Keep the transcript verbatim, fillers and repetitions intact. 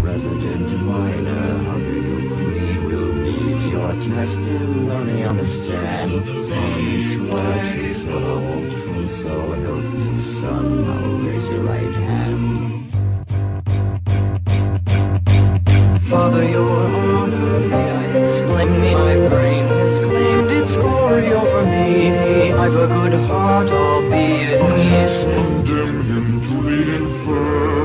Resident miner, how do you agree? We'll need your testimony, understand? Promise swear truth, the whole truth, so help you, son. Now raise your right hand. Father, your honor, may I explain me? My brain has claimed its glory over me. I've a good heart, albeit me. Condemn him to the infernal.